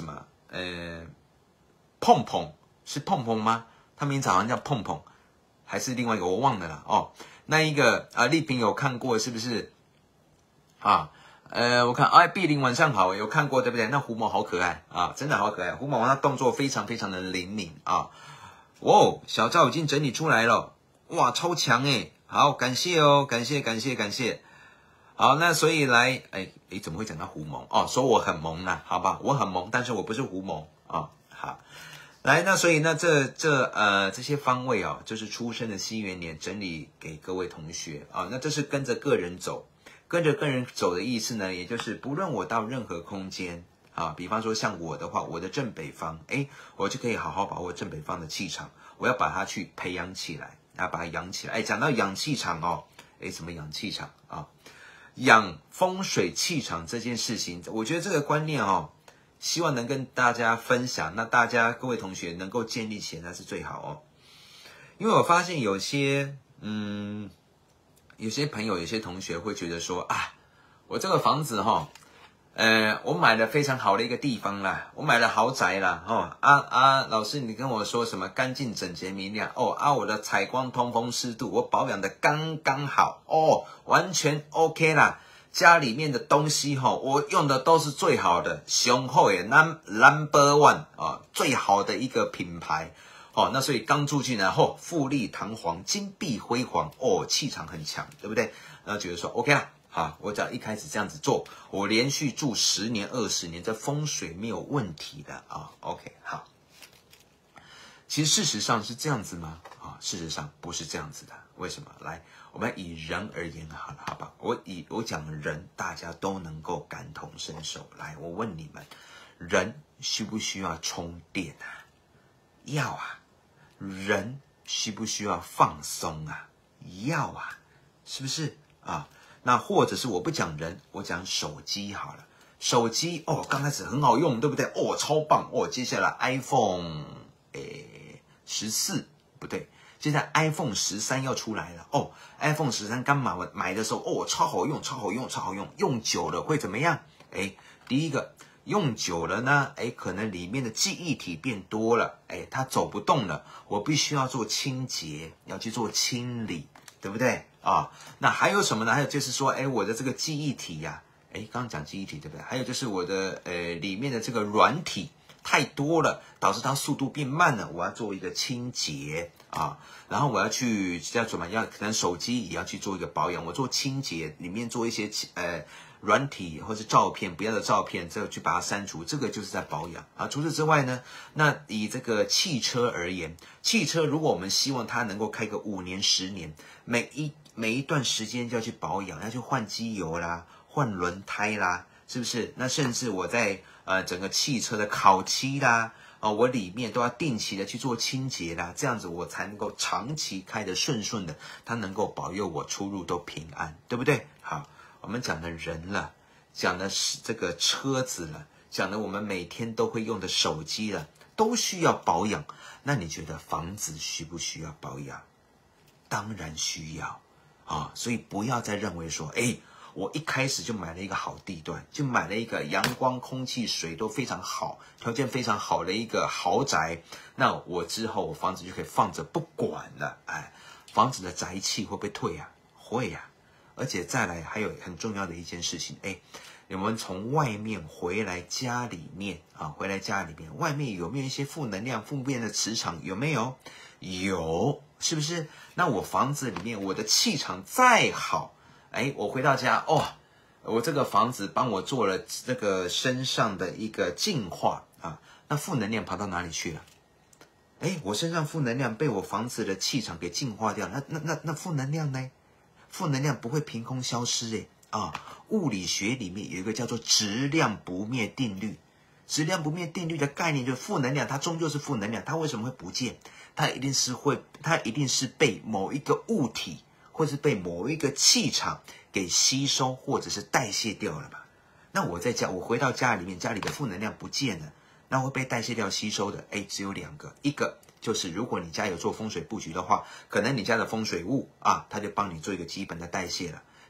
呃，碰碰是碰碰吗？他名字好像叫碰碰，还是另外一个我忘了啦。哦，那一个啊，丽萍有看过是不是？啊，呃，我看哎，碧玲晚上好，有看过对不对？那狐獴好可爱啊，真的好可爱。狐獴它动作非常非常的灵敏啊。哇，小赵已经整理出来了，哇，超强诶。好，感谢哦，感谢感谢感谢。好，那所以来，哎哎，怎么会讲到狐獴？哦，说我很萌啦，好吧，我很萌，但是我不是狐獴啊。好，来，那所以那这这呃这些方位哦，就是出生的西元年整理给各位同学啊。那这是跟着个人走，跟着个人走的意思呢，也就是不论我到任何空间啊，比方说像我的话，我的正北方，哎，我就可以好好把握正北方的气场，我要把它去培养起来，啊，把它养起来。哎，讲到养气场哦，哎，什么养气场啊？养风水气场这件事情，我觉得这个观念哦，希望能跟大家分享，那大家各位同学能够建立起来，那是最好哦。因为我发现有些嗯，有些朋友、有些同学会觉得说啊，我这个房子哈、哦，呃，我买了非常好的一个地方啦，我买了豪宅啦，哦啊啊，老师你跟我说什么干净整洁明亮哦啊，我的采光通风湿度我保养的刚刚好哦，完全 OK 啦，家里面的东西哈、哦，我用的都是最好的，雄厚的 number one 啊，最好的一个品牌哦，那所以刚住进来后，富丽堂皇、金碧辉煌哦，气场很强，对不对？然后觉得说 OK 啦。好，我只要一开始这样子做，我连续住十年、二十年，这风水没有问题的啊。OK， 好。其实事实上是这样子吗？啊，事实上不是这样子的。为什么？来，我们以人而言好了，好吧？我以我讲人，大家都能够感同身受。来，我问你们，人需不需要充电啊？要啊。人需不需要放松啊？要啊，是不是啊？那或者是我不讲人，我讲手机好了。手机哦，刚开始很好用，对不对？哦，超棒哦。接下来 iPhone 诶十四不对，现在 iPhone 十三要出来了哦。iPhone 十三刚买买的时候哦，超好用，超好用，超好用。用久了会怎么样？诶，第一个用久了呢，诶，可能里面的记忆体变多了，诶，它走不动了，我必须要做清洁，要去做清理，对不对？啊，那还有什么呢？还有就是说，哎，我的这个记忆体呀、啊，哎，刚刚讲记忆体对不对？还有就是我的呃里面的这个软体太多了，导致它速度变慢了，我要做一个清洁啊，然后我要去要怎么样？可能手机也要去做一个保养，我做清洁，里面做一些呃软体或是照片不要的照片，这个去把它删除，这个就是在保养啊。除此之外呢，那以这个汽车而言，汽车如果我们希望它能够开个五年、十年，每一每一段时间就要去保养，要去换机油啦，换轮胎啦，是不是？那甚至我在呃整个汽车的烤漆啦，哦、呃，我里面都要定期的去做清洁啦，这样子我才能够长期开得顺顺的，它能够保佑我出入都平安，对不对？好，我们讲的人了，讲的是这个车子了，讲的我们每天都会用的手机了，都需要保养。那你觉得房子需不需要保养？当然需要。啊，所以不要再认为说，哎，我一开始就买了一个好地段，就买了一个阳光、空气、水都非常好、条件非常好的一个豪宅，那我之后我房子就可以放着不管了。哎，房子的宅气会不会退啊？会啊。而且再来还有很重要的一件事情，哎，我们从外面回来家里面啊，回来家里面，外面有没有一些负能量、负面的磁场？有没有？有。是不是？那我房子里面我的气场再好，哎，我回到家哦，我这个房子帮我做了这个身上的一个净化啊，那负能量跑到哪里去了？哎，我身上负能量被我房子的气场给净化掉，那那那那负能量呢？负能量不会凭空消失哎啊！物理学里面有一个叫做质量不灭定律。质量不灭定律的概念就是负能量，它终究是负能量，它为什么会不见？它一定是会，它一定是被某一个物体，或是被某一个气场给吸收，或者是代谢掉了吧？那我在家，我回到家里面，家里的负能量不见了，那会被代谢掉、吸收的，哎，只有两个，一个就是如果你家有做风水布局的话，可能你家的风水物啊，它就帮你做一个基本的代谢了。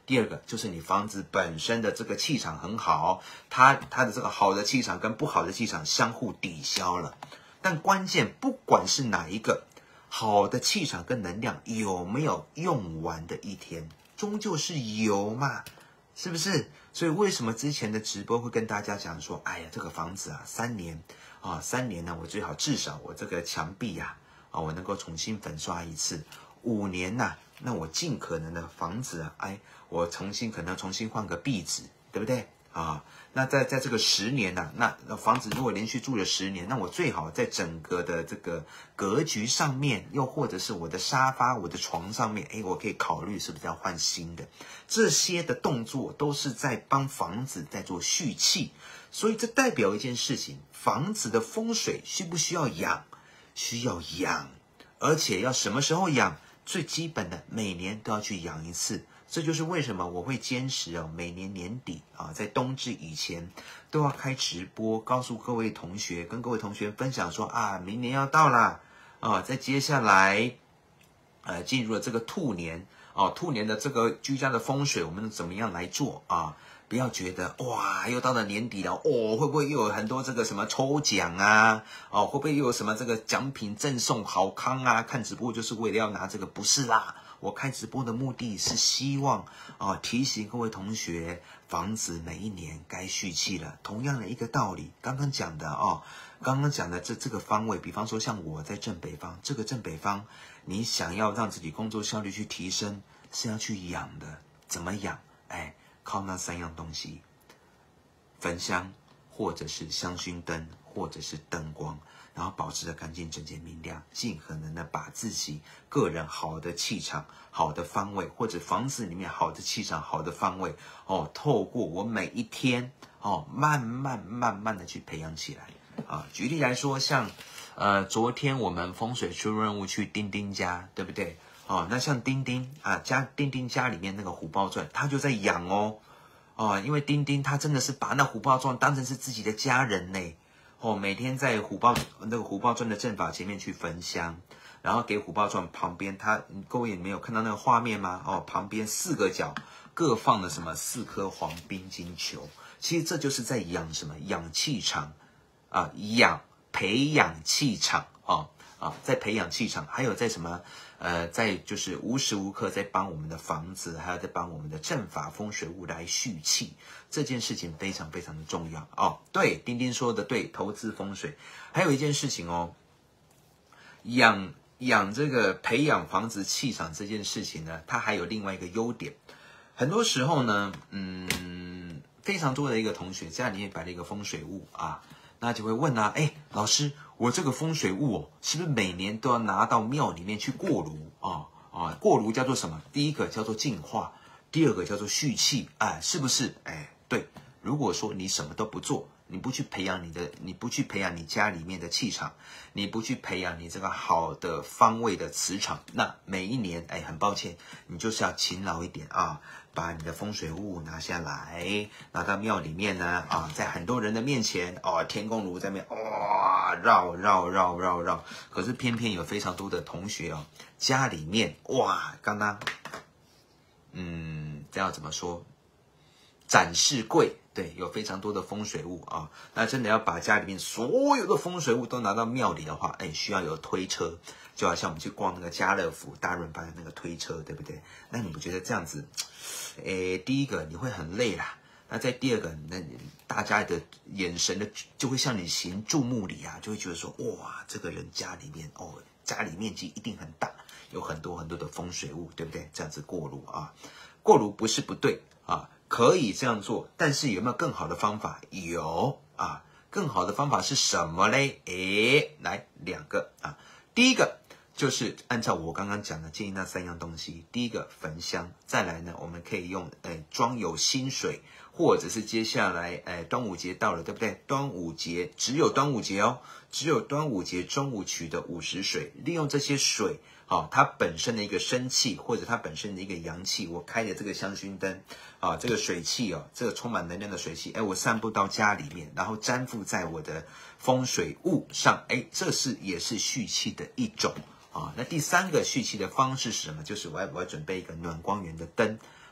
第二个就是你房子本身的这个气场很好，它它的这个好的气场跟不好的气场相互抵消了。但关键不管是哪一个，好的气场跟能量有没有用完的一天，终究是有嘛，是不是？所以为什么之前的直播会跟大家讲说，哎呀，这个房子啊，三年啊，三年呢，我最好至少我这个墙壁呀、啊，啊，我能够重新粉刷一次。五年呐、啊，那我尽可能的房子啊，哎，我重新可能重新换个壁纸，对不对啊？那在在这个十年呐、啊，那房子如果连续住了十年，那我最好在整个的这个格局上面，又或者是我的沙发、我的床上面，哎，我可以考虑是不是要换新的。这些的动作都是在帮房子在做蓄气，所以这代表一件事情：房子的风水需不需要养？需要养，而且要什么时候养？最基本的，每年都要去养一次。这就是为什么我会坚持哦，每年年底啊，在冬至以前都要开直播，告诉各位同学，跟各位同学分享说啊，明年要到啦啊，在接下来，呃，进入了这个兔年哦、啊，兔年的这个居家的风水，我们怎么样来做啊？不要觉得哇，又到了年底了哦，会不会又有很多这个什么抽奖啊？哦，会不会又有什么这个奖品赠送好康啊？看直播就是为了要拿这个，不是啦。我开直播的目的是希望啊、呃，提醒各位同学，房子每一年该蓄气了。同样的一个道理，刚刚讲的哦，刚刚讲的这这个方位，比方说像我在正北方，这个正北方，你想要让自己工作效率去提升，是要去养的。怎么养？哎，靠那三样东西：焚香，或者是香薰灯，或者是灯光。然后保持着干净、整洁、明亮，尽可能的把自己个人好的气场、好的方位，或者房子里面好的气场、好的方位，哦，透过我每一天，哦，慢慢慢慢的去培养起来。啊，举例来说，像，呃，昨天我们风水出任务去丁丁家，对不对？哦，那像丁丁啊，家丁丁家里面那个虎豹钻，他就在养哦，哦，因为丁丁他真的是把那虎豹钻当成是自己的家人呢。哦，每天在虎豹那个虎豹钻的正法前面去焚香，然后给虎豹钻旁边，他各位没有看到那个画面吗？哦，旁边四个角各放了什么四颗黄冰晶球，其实这就是在养什么？养气场啊，养培养气场啊啊，在培养气场，还有在什么？呃，在就是无时无刻在帮我们的房子，还有在帮我们的正法风水物来蓄气，这件事情非常非常的重要哦。对，丁丁说的对，投资风水，还有一件事情哦，养养这个培养房子气场这件事情呢，它还有另外一个优点，很多时候呢，嗯，非常多的一个同学家里面摆了一个风水物啊。那就会问啊，哎，老师，我这个风水物哦，是不是每年都要拿到庙里面去过炉啊？啊，过炉叫做什么？第一个叫做净化，第二个叫做蓄气，哎，是不是？哎，对。如果说你什么都不做，你不去培养你的，你不去培养你家里面的气场，你不去培养你这个好的方位的磁场，那每一年，哎，很抱歉，你就是要勤劳一点啊。把你的风水物拿下来，拿到庙里面呢，啊，在很多人的面前，哦，天公炉在面，哇，绕绕绕绕绕。可是偏偏有非常多的同学哦，家里面，哇，刚刚，嗯，这要怎么说？展示柜，对，有非常多的风水物啊。那真的要把家里面所有的风水物都拿到庙里的话，哎，需要有推车，就好像我们去逛那个家乐福大润发的那个推车，对不对？那你不觉得这样子？诶，第一个你会很累啦，那在第二个，那大家的眼神的就会向你行注目礼啊，就会觉得说，哇，这个人家里面哦，家里面积一定很大，有很多很多的风水物，对不对？这样子过炉啊，过炉不是不对啊，可以这样做，但是有没有更好的方法？有啊，更好的方法是什么嘞？诶，来两个啊，第一个。就是按照我刚刚讲的建议那三样东西，第一个焚香，再来呢，我们可以用诶装有新水，或者是接下来诶端午节到了，对不对？端午节只有端午节哦，只有端午节中午取的午时水，利用这些水，好、哦，它本身的一个生气或者它本身的一个阳气，我开的这个香薰灯啊，这个水气哦，这个充满能量的水气，哎，我散布到家里面，然后粘附在我的风水物上，哎，这是也是蓄气的一种。啊，那第三个蓄气的方式是什么？就是我要我要准备一个暖光源的灯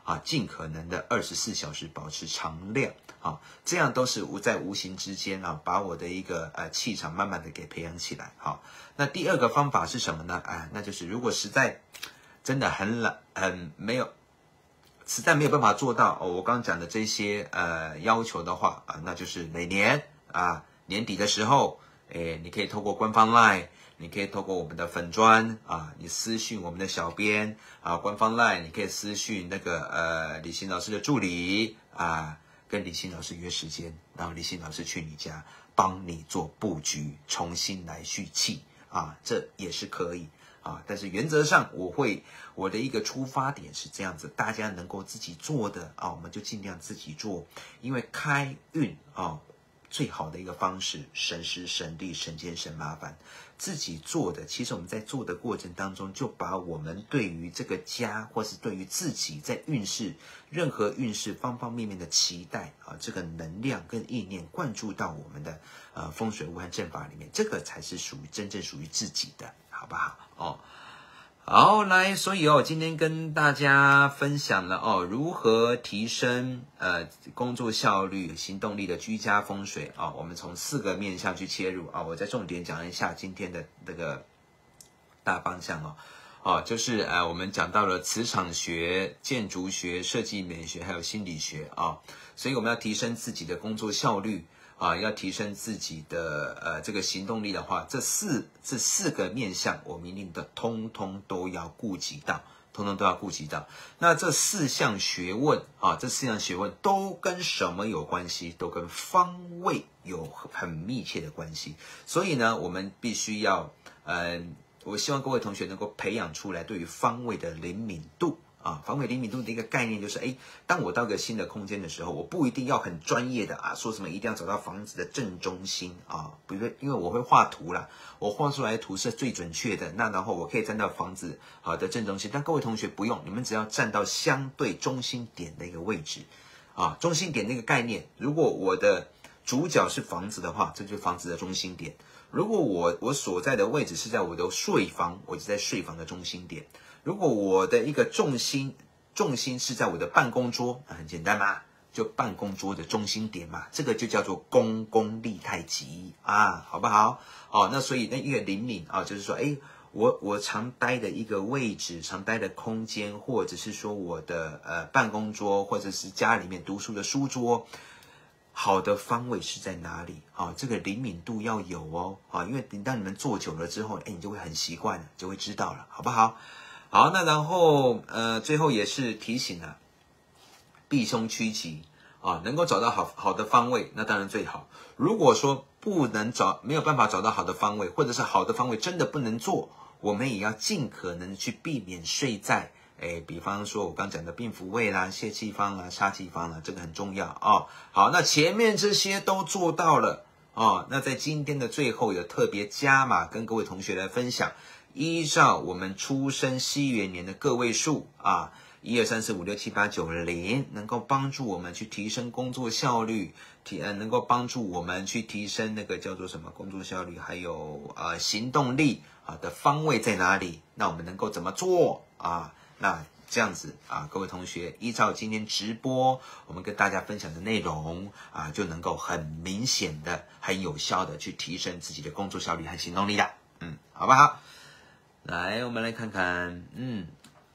啊，尽可能的二十四小时保持常亮啊，这样都是无在无形之间啊，把我的一个呃气场慢慢的给培养起来。好，那第二个方法是什么呢？啊，那就是如果实在真的很懒，很没有，实在没有办法做到哦，我刚刚讲的这些呃要求的话啊，那就是每年啊年底的时候，诶，你可以透过官方 LINE。你可以透过我们的粉专啊，你私讯我们的小编啊，官方 LINE 你可以私讯那个呃李欣老师的助理啊，跟李欣老师约时间，然后李欣老师去你家帮你做布局，重新来蓄气啊，这也是可以啊。但是原则上我会我的一个出发点是这样子，大家能够自己做的啊，我们就尽量自己做，因为开运啊。最好的一个方式，省时省力省钱省麻烦，自己做的，其实我们在做的过程当中，就把我们对于这个家，或是对于自己在运势任何运势方方面面的期待啊，这个能量跟意念灌注到我们的呃风水屋和阵法里面，这个才是属于真正属于自己的，好不好？哦。好，来，所以哦，今天跟大家分享了哦，如何提升呃工作效率、行动力的居家风水啊、哦。我们从四个面向去切入啊、哦，我再重点讲一下今天的这个大方向哦。哦，就是呃，我们讲到了磁场学、建筑学、设计美学，还有心理学啊、哦。所以我们要提升自己的工作效率。啊，要提升自己的呃这个行动力的话，这四这四个面向，我们一定的通通都要顾及到，通通都要顾及到。那这四项学问啊，这四项学问都跟什么有关系？都跟方位有很密切的关系。所以呢，我们必须要，嗯、呃，我希望各位同学能够培养出来对于方位的灵敏度。啊，方位灵敏度的一个概念就是，哎，当我到一个新的空间的时候，我不一定要很专业的啊，说什么一定要找到房子的正中心啊，不是，因为我会画图啦，我画出来的图是最准确的，那然后我可以站到房子好的正中心，但各位同学不用，你们只要站到相对中心点的一个位置，啊，中心点那个概念，如果我的主角是房子的话，这就是房子的中心点；如果我我所在的位置是在我的睡房，我就在睡房的中心点。如果我的一个重心重心是在我的办公桌，很简单嘛，就办公桌的中心点嘛，这个就叫做公共立太极啊，好不好？哦，那所以那一个灵敏啊，就是说，哎，我我常待的一个位置，常待的空间，或者是说我的呃办公桌，或者是家里面读书的书桌，好的方位是在哪里啊？这个灵敏度要有哦，啊，因为当你们坐久了之后，哎，你就会很习惯了，就会知道了，好不好？好，那然后呃，最后也是提醒了，避凶趋吉啊，能够找到好好的方位，那当然最好。如果说不能找，没有办法找到好的方位，或者是好的方位真的不能做，我们也要尽可能去避免睡在，哎，比方说我刚讲的病符位啦、泄气方啦、杀气方啦，这个很重要哦。好，那前面这些都做到了哦，那在今天的最后有特别加码，跟各位同学来分享。依照我们出生西元年的个位数啊，一二三四五六七八九零，能够帮助我们去提升工作效率，提呃能够帮助我们去提升那个叫做什么工作效率，还有呃行动力啊的方位在哪里？那我们能够怎么做啊？那这样子啊，各位同学，依照今天直播我们跟大家分享的内容啊，就能够很明显的、很有效的去提升自己的工作效率和行动力的，嗯，好不好？来，我们来看看，嗯，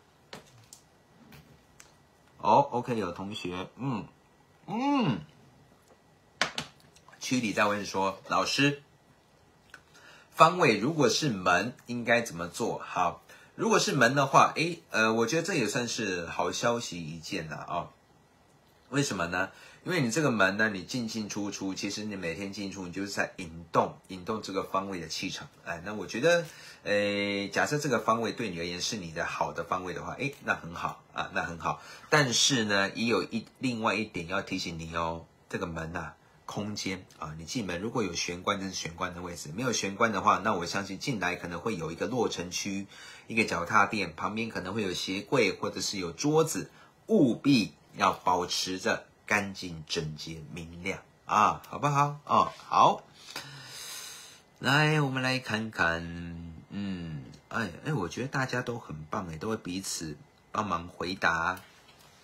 哦 ，OK， 有同学，嗯嗯，区里在问说，老师，方位如果是门，应该怎么做？好，如果是门的话，诶，呃，我觉得这也算是好消息一件了啊、哦。为什么呢？因为你这个门呢，你进进出出，其实你每天进出，你就是在引动引动这个方位的气场。哎，那我觉得，呃，假设这个方位对你而言是你的好的方位的话，哎，那很好啊，那很好。但是呢，也有一另外一点要提醒你哦，这个门啊，空间啊，你进门如果有玄关，这是玄关的位置；没有玄关的话，那我相信进来可能会有一个落尘区，一个脚踏垫，旁边可能会有鞋柜或者是有桌子，务必要保持着干净、整洁、明亮啊，好不好？哦，好。来，我们来看看，嗯，哎哎，我觉得大家都很棒哎，都会彼此帮忙回答。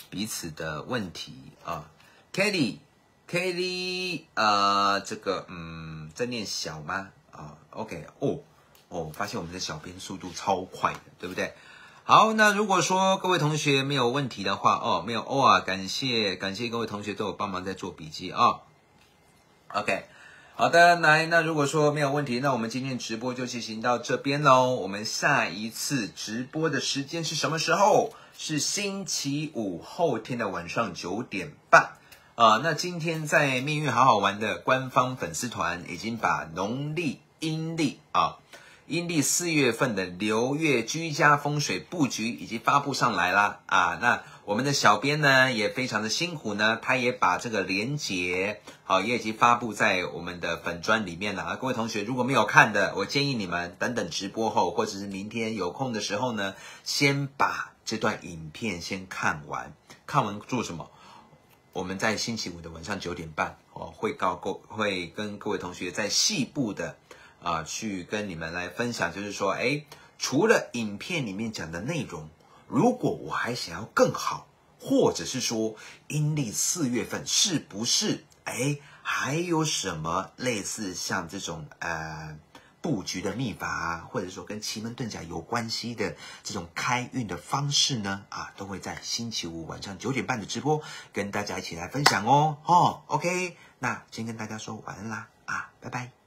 彼此的问题啊。Kelly Kelly 呃，这个嗯，在念小吗？啊 ，OK 哦哦，发现我们的小编速度超快的，对不对？好，那如果说各位同学没有问题的话，哦，没有哦啊，感谢感谢各位同学都有帮忙在做笔记啊。OK， 好的，来，那如果说没有问题，那我们今天直播就进行到这边喽。我们下一次直播的时间是什么时候？是星期五后天的晚上九点半。啊、呃，那今天在命运好好玩的官方粉丝团已经把农历阴历啊。阴历四月份的流月居家风水布局已经发布上来啦啊！那我们的小编呢也非常的辛苦呢，他也把这个连结好也已经发布在我们的粉专里面了啊！各位同学如果没有看的，我建议你们等等直播后或者是明天有空的时候呢，先把这段影片先看完，看完做什么？我们在星期五的晚上九点半哦，会告各会跟各位同学在细部的。啊，去跟你们来分享，就是说，哎，除了影片里面讲的内容，如果我还想要更好，或者是说阴历四月份是不是，哎，还有什么类似像这种呃布局的秘法啊，或者说跟奇门遁甲有关系的这种开运的方式呢？啊，都会在星期五晚上九点半的直播跟大家一起来分享哦。哦 ，OK， 那先跟大家说晚安啦，啊，拜拜。